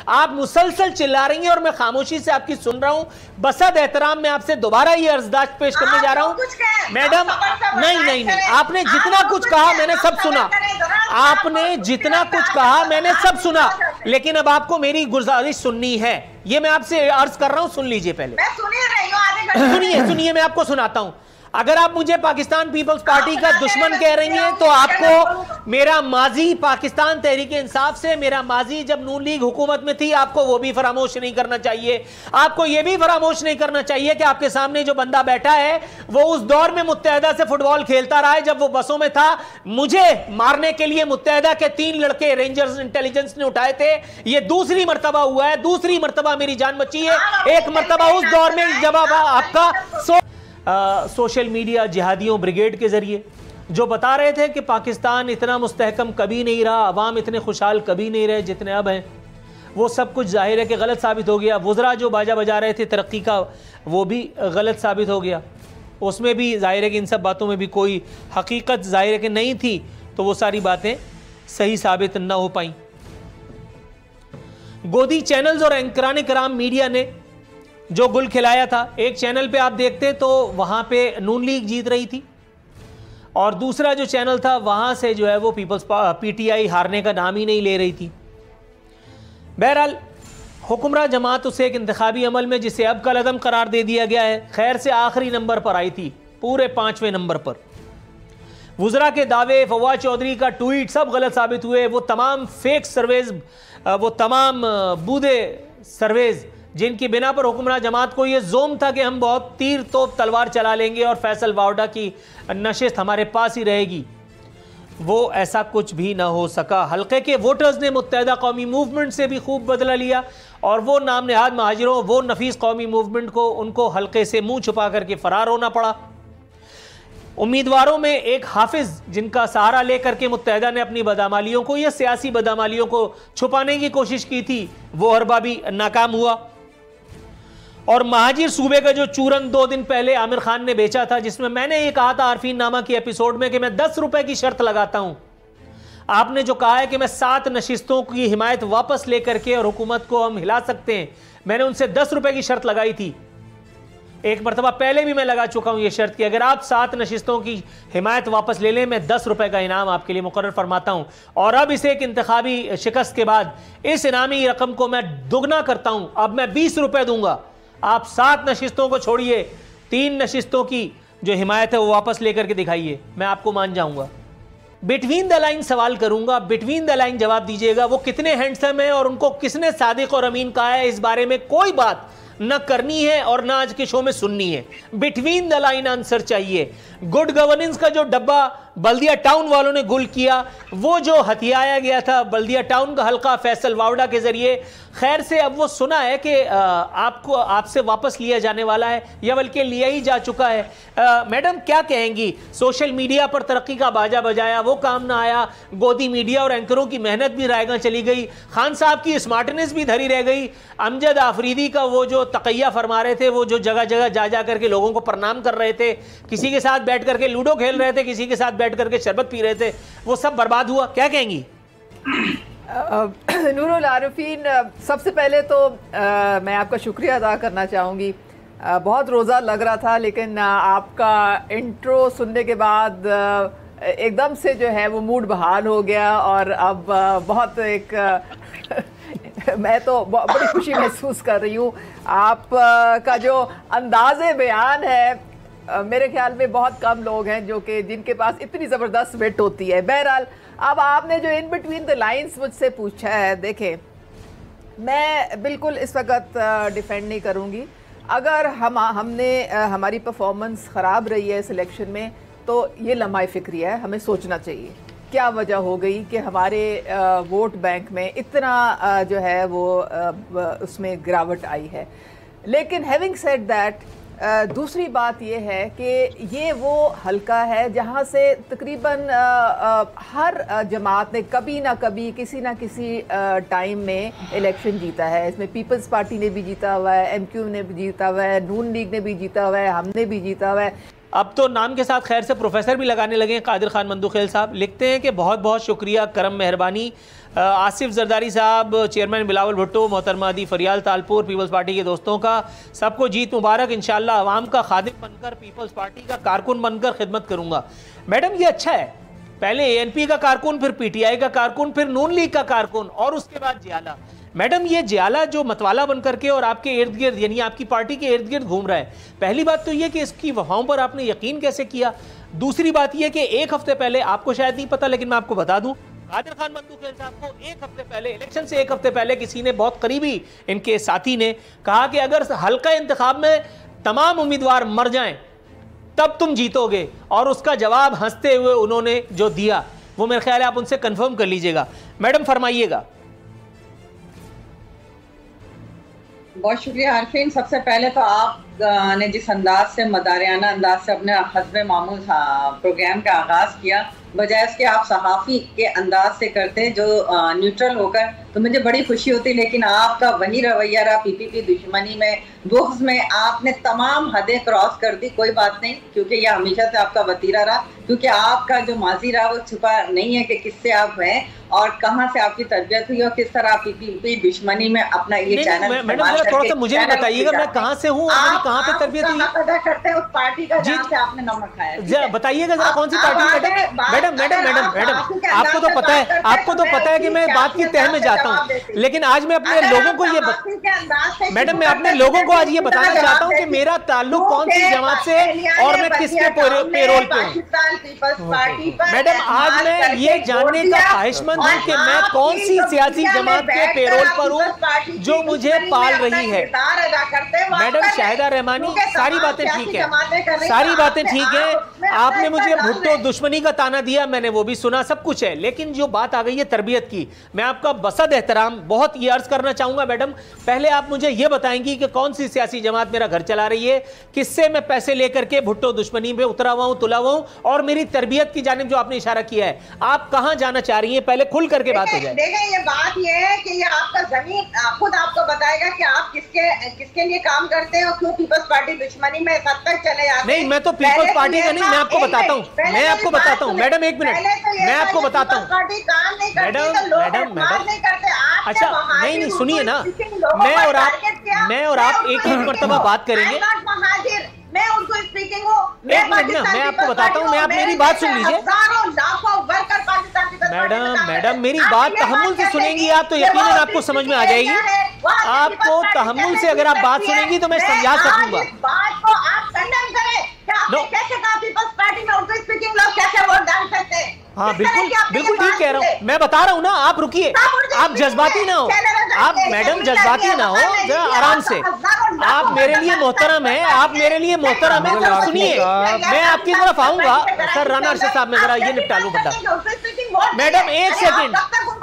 आप मुसलसल चिल्ला रही हैं और मैं खामोशी से आपकी सुन रहा हूं। बसद एहतराम में आपसे दोबारा ये अर्जदाश्त पेश करने जा रहा हूं मैडम। नहीं नहीं नहीं, आपने जितना कुछ कहा मैंने सब सुना, आपने जितना कुछ कहा मैंने सब सुना, लेकिन अब आपको मेरी गुजारिश सुननी है, ये मैं आपसे अर्ज कर रहा हूं, सुन लीजिए पहले। सुनिए सुनिए, मैं आपको सुनाता हूं। अगर आप मुझे पाकिस्तान पीपल्स पार्टी का दुश्मन कह रही हैं तो आपको मेरा माजी पाकिस्तान तहरीक इंसाफ से, मेरा माजी जब नून लीग हुकूमत में थी, आपको वो भी फरामोश नहीं करना चाहिए। आपको ये भी फरामोश नहीं करना चाहिए कि आपके सामने जो बंदा बैठा है वो उस दौर में मुत्तहदा से फुटबॉल खेलता रहा है जब वो बसों में था। मुझे मारने के लिए मुत्तहदा के 3 लड़के रेंजर्स इंटेलिजेंस ने उठाए थे। ये दूसरी मर्तबा हुआ है, दूसरी मर्तबा मेरी जान बची है। एक मर्तबा उस दौर में जब आपका सोशल मीडिया जिहादियों ब्रिगेड के जरिए जो बता रहे थे कि पाकिस्तान इतना मुस्तहकम कभी नहीं रहा, अवाम इतने खुशहाल कभी नहीं रहे जितने अब हैं, वो सब कुछ जाहिर है कि गलत साबित हो गया। वुज़रा जो बाजा बजा रहे थे तरक्की का, वो भी गलत साबित हो गया। उसमें भी जाहिर है कि इन सब बातों में भी कोई हकीकत जाहिर है कि नहीं थी, तो वो सारी बातें सही साबित न हो पाई। गोदी चैनल्स और एंकरान कराम मीडिया ने जो गुल खिलाया था, एक चैनल पे आप देखते तो वहाँ पे नून लीग जीत रही थी, और दूसरा जो चैनल था वहाँ से जो है वो पीपल्स पीटीआई हारने का नाम ही नहीं ले रही थी। बहरहाल हुक्मरान जमात उसे एक इंतखाबी अमल में, जिसे अब कल अदम करार दे दिया गया है, खैर से आखिरी नंबर पर आई थी, पूरे 5वें नंबर पर। वुज़रा के दावे, फवाद चौधरी का ट्वीट सब गलत साबित हुए। वो तमाम फेक सर्वेज, वो तमाम बूदे सर्वेज जिनकी बिना पर हुक्मरान जमात को ये जोम था कि हम बहुत तीर तोप तलवार चला लेंगे और फैसल वावडा की नशिस्त हमारे पास ही रहेगी, वो ऐसा कुछ भी ना हो सका। हल्के के वोटर्स ने मुत्तहदा कौमी मूवमेंट से भी खूब बदला लिया, और वो नाम नहाद महाजिरों, वो नफीस कौमी मूवमेंट को उनको हल्के से मुंह छुपा करके फरार होना पड़ा। उम्मीदवारों में एक हाफिज जिनका सहारा लेकर के मुत्तहदा ने अपनी बदामालियों को या सियासी बदामालियों को छुपाने की कोशिश की थी, वो हरबा भी नाकाम हुआ। और महाजिर सूबे का जो चूरन 2 दिन पहले आमिर खान ने बेचा था, जिसमें मैंने ये कहा था आरफीन नामा की एपिसोड में कि मैं 10 रुपए की शर्त लगाता हूं, आपने जो कहा है कि मैं 7 नशिस्तों की हिमायत वापस लेकर के और हुकूमत को हम हिला सकते हैं, मैंने उनसे 10 रुपए की शर्त लगाई थी। एक मरतबा पहले भी मैं लगा चुका हूं ये शर्त कि अगर आप 7 नशिस्तों की हिमायत वापस ले लें, मैं 10 रुपए का इनाम आपके लिए मुकर्रर फरमाता हूं। और अब इसे एक इंतखाबी शिकस्त के बाद इस इनामी रकम को मैं दुगना करता हूं, अब मैं 20 रुपए दूंगा। आप 7 नशिस्तों को छोड़िए, 3 नशिस्तों की जो हिमायत है वो वापस लेकर के दिखाइए, मैं आपको मान जाऊंगा। बिटवीन द लाइन सवाल करूंगा, बिटवीन द लाइन जवाब दीजिएगा। वो कितने हैंडसम है और उनको किसने सादिक और अमीन कहा है, इस बारे में कोई बात न करनी है और ना आज के शो में सुननी है। बिटवीन द लाइन आंसर चाहिए। गुड गवर्नेंस का जो डब्बा बल्दिया टाउन वालों ने गुल किया, वो जो हथियाया गया था बल्दिया टाउन का हल्का फैसल वावडा के जरिए, खैर से अब वो सुना है कि आपको आपसे वापस लिया जाने वाला है, या बल्कि लिया ही जा चुका है। मैडम क्या कहेंगी? सोशल मीडिया पर तरक्की का बाजा बजाया, वो काम ना आया। गोदी मीडिया और एंकरों की मेहनत भी रायगा चली गई, खान साहब की स्मार्टनेस भी धरी रह गई। अमजद आफरीदी का वो जो तकैया फरमा रहे थे, वो जो जगह जगह जा जा करके लोगों को प्रणाम कर रहे थे, किसी के साथ बैठ करके लूडो खेल रहे थे, किसी के साथ बैठ करके शरबत पी रहे थे, वो सब बर्बाद हुआ। क्या कहेंगी? नूरुल आरिफीन, सबसे पहले तो मैं आपका शुक्रिया अदा करना चाहूँगी। बहुत रोज़ा लग रहा था, लेकिन आपका इंट्रो सुनने के बाद एकदम से जो है वो मूड बहाल हो गया, और अब बहुत एक मैं तो बड़ी खुशी महसूस कर रही हूँ। आप का जो अंदाज़े बयान है, मेरे ख्याल में बहुत कम लोग हैं जो कि जिनके पास इतनी ज़बरदस्त विट होती है। बहरहाल, अब आपने जो इन बिटवीन द लाइंस मुझसे पूछा है, देखें, मैं बिल्कुल इस वक्त डिफेंड नहीं करूँगी। अगर हमने हमारी परफॉर्मेंस ख़राब रही है सिलेक्शन में, तो ये लम्हा फ़िक्रिया है, हमें सोचना चाहिए क्या वजह हो गई कि हमारे वोट बैंक में इतना जो है वो उसमें गिरावट आई है। लेकिन हैविंग सेड दैट, दूसरी बात यह है कि ये वो हल्का है जहाँ से तकरीबन हर जमात ने कभी ना कभी किसी ना किसी टाइम में इलेक्शन जीता है। इसमें पीपल्स पार्टी ने भी जीता हुआ है, MQ ने भी जीता हुआ है, नून लीग ने भी जीता हुआ है, हमने भी जीता हुआ है। अब तो नाम के साथ खैर से प्रोफेसर भी लगाने लगे हैं। कादिर खान मंदुखेल साहब लिखते हैं कि बहुत बहुत शुक्रिया, करम मेहरबानी। आसिफ जरदारी साहब, चेयरमैन बिलावल भुट्टो, मोहतरमा अदी फरियाल तालपुर, पीपल्स पार्टी के दोस्तों का सबको जीत मुबारक। इंशाल्लाह अवाम का खादिम बनकर, पीपल्स पार्टी का कारकुन बनकर खिदमत करूंगा। मैडम ये अच्छा है, पहले एएनपी का कारकुन, फिर पीटीआई का कारकुन, फिर नून लीग का कारकुन और उसके बाद जियाला। मैडम ये जियाला जो मतवाला बन करके और आपके इर्द गिर्द यानी आपकी पार्टी के इर्द गिर्द घूम रहा है, पहली बात तो ये कि इसकी वफाओं पर आपने यकीन कैसे किया। दूसरी बात ये कि एक हफ्ते पहले, आपको शायद नहीं पता लेकिन मैं आपको बता दूं, कादिर खान मंदुखेल साहब को एक हफ्ते पहले, इलेक्शन से एक हफ्ते पहले किसी ने, बहुत करीबी इनके साथी ने कहा कि अगर हल्का इंतखाब में तमाम उम्मीदवार मर जाएं तब तुम जीतोगे, और उसका जवाब हंसते हुए उन्होंने जो दिया वो मेरे ख्याल है आप उनसे कंफर्म कर लीजिएगा। मैडम फरमाइएगा। बहुत शुक्रिया आरफीन। सबसे पहले तो आप ने जिस अंदाज से, मदारियाना अंदाज से अपने हस्बे मामूल प्रोग्राम का आगाज किया, बजाय उसके आप सहाफ़ी के अंदाज से करते जो न्यूट्रल होकर, तो मुझे बड़ी खुशी होती। लेकिन आपका वही रवैया रहा, पीपीपी दुश्मनी में, बुग़्ज़ में आपने तमाम हदें क्रॉस कर दी। कोई बात नहीं, क्योंकि यह हमेशा से आपका वतीरा रहा, क्योंकि आपका जो माजी रहा वो छुपा नहीं है कि किससे आप हैं और कहाँ से आपकी तरबियत हुई और किस तरह पीपीपी दुश्मनी में अपना ये चैनल। थोड़ा सा मुझे भी बताइएगा मैं कहाँ से हूँ, कहाँ पे तरबियत हुई अदा करते हैं उस पार्टी का जहाँ से आपने नमक खाया। बताइएगा जरा कौन सी party. Madam madam madam madam आपको तो पता है, आपको तो पता है कि मैं बात की तह में जाता हूँ, लेकिन आज मैं अपने लोगों को ये मैडम मैं अपने लोगों को आज ये बताना चाहता हूँ कि मेरा ताल्लुक कौन सी जमात से है और मैं किसके पेरोल पे हूँ। मैडम आज मैं ये जानने का ख्वाहिशमंद हूँ कि मैं कौन सी सियासी जमात के पेरोल पर हूँ जो मुझे पाल रही है। मैडम शाहिदा रहमानी, सारी बातें ठीक है, सारी बातें ठीक है। आपने मुझे भुट्टो दुश्मनी का ताना दिया, मैंने वो भी सुना, सब कुछ है, लेकिन जो बात आ गई है तरबियत की, मैं आपका बसद एहतराम बहुत ये अर्ज करना चाहूंगा। मैडम पहले आप मुझे ये बताएंगी कि कौन सी सियासी जमात मेरा घर चला रही है, किससे मैं पैसे लेकर के भुट्टो दुश्मनी में उतरा हुआ हूं, तुला हुआ हूं, और मेरी तरबियत की जानिब जो आपने इशारा किया है, आप कहां जाना चाह रही हैं, पहले खुल करके बात हो जाए। देखिए ये बात ये है कि ये आपका जमीन खुद आपको बताएगा कि आप किसके लिए काम करते हैं और क्यों पीपल्स पार्टी दुश्मनी में कब तक चले जाते हैं। नहीं, मैं तो पीपल्स पार्टी का नहीं, मैं आपको बताता हूँ, मैं आपको बताता हूँ। मैडम एक मिनट, मैं आपको बताता हूँ। मैडम अच्छा नहीं सुनिए ना, मैं और आप एक मरतबा बात करेंगे। मैं उनको स्पीकिंग हूँ। एक मिनट ना, मैं आपको बताता हूँ, मैं आप मेरी बात सुन लीजिए। मैडम मेरी बात तहम्मुल से सुनेंगी आप तो यकीनन आपको समझ में आ जाएगी। आपको तहम्मुल से अगर आप बात सुनेंगी तो मैं समझा सकूंगा। बात को आप कंडेम करें, कैसे कहा पीपल्स पार्टी में उर्दू स्पीकिंग लोग कैसे वोट डाल सकते हैं। हाँ बिल्कुल बिल्कुल ठीक कह रहा हूँ, मैं बता रहा हूँ ना, आप रुकिए, आप जज्बाती ना हो, आप मैडम जज्बाती ना हो, जरा आराम से। आप मेरे लिए मोहतरम है, आप मेरे लिए मोहतरम है, जरा सुनिए, मैं आपकी तरफ आऊंगा। सर राना अरशद साहब, मैं जरा ये निपटा लूं बता। मैडम एक सेकंड,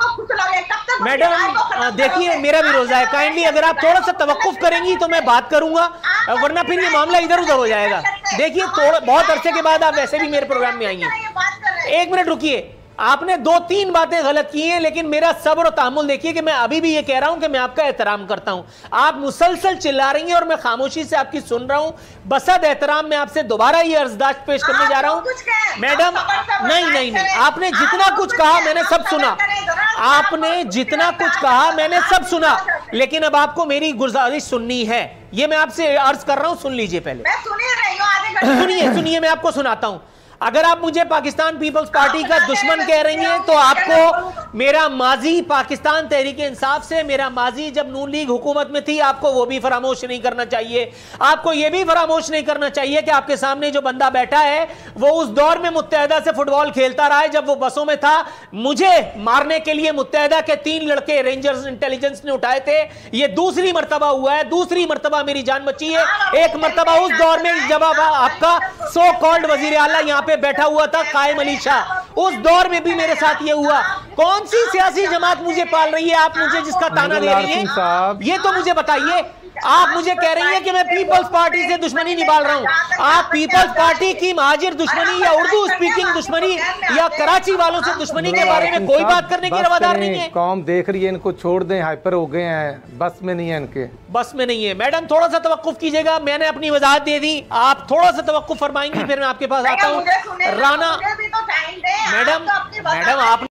मैडम देखिए मेरा भी रोजा है, काइंडली अगर आप थोड़ा सा तवक्कुफ करेंगी तो मैं बात करूंगा, वरना फिर ये मामला इधर उधर हो जाएगा। देखिए थोड़ा बहुत अरसे के बाद आप वैसे भी मेरे प्रोग्राम में आई हैं। एक मिनट रुकिए, आपने 2-3 बातें गलत की हैं, लेकिन मेरा सब्र और तामुल देखिए कि मैं अभी भी ये कह रहा हूं कि मैं आपका एहतराम करता हूं। आप मुसलसल चिल्ला रही हैं और मैं खामोशी से आपकी सुन रहा हूं। बसद एहतराम मैं आपसे दोबारा ये अर्जदाश्त पेश करने जा रहा हूं। मैडम नहीं, आपने जितना कुछ कहा मैंने सब सुना, आपने जितना कुछ कहा मैंने सब सुना, लेकिन अब आपको मेरी गुजारिश सुननी है, ये मैं आपसे अर्ज कर रहा हूं, सुन लीजिए पहले। सुनिए मैं आपको सुनाता हूं। अगर आप मुझे पाकिस्तान पीपल्स पार्टी का दुश्मन कह रही हैं तो आपको मेरा माजी पाकिस्तान तहरीक इंसाफ से, मेरा माजी जब नून लीग हुकूमत में थी, आपको वो भी फरामोश नहीं करना चाहिए। आपको ये भी फरामोश नहीं करना चाहिए कि आपके सामने जो बंदा बैठा है वो उस दौर में मुत्तहदा से फुटबॉल खेलता रहा है जब वो बसों में था। मुझे मारने के लिए मुत्तहदा के 3 लड़के रेंजर्स इंटेलिजेंस ने उठाए थे, ये दूसरी मरतबा हुआ है, दूसरी मरतबा मेरी जान बची है। एक मरतबा उस दौर में जब आपका सो कॉल्ड वजीर आला यहाँ पे बैठा हुआ था कायम अली शाह, उस दौर में भी मेरे साथ ये हुआ। कौन सी सियासी जमात मुझे पाल रही है, आप मुझे जिसका ताना दे रही हैं, ये तो मुझे बताइए। आप मुझे कह रही हैं कि मैं पीपल्स पार्टी से दुश्मनी निभाल रहा हूं। आप पीपल्स पार्टी की महाजिर दुश्मनी या उर्दू स्पीकिंग दुश्मनी या कराची वालों से दुश्मनी के बारे में कोई बात करने की रवादार नहीं है। कौम देख रही है, इनको छोड़ दें, हाइपर हो गए हैं, बस में नहीं है इनके, बस में नहीं है। मैडम थोड़ा सा तवक्कुफ कीजिएगा, मैंने अपनी वजाहत दे दी, आप थोड़ा सा तवक्कुफ फरमाएंगी फिर मैं आपके पास आता हूँ। राना मैडम, मैडम आपने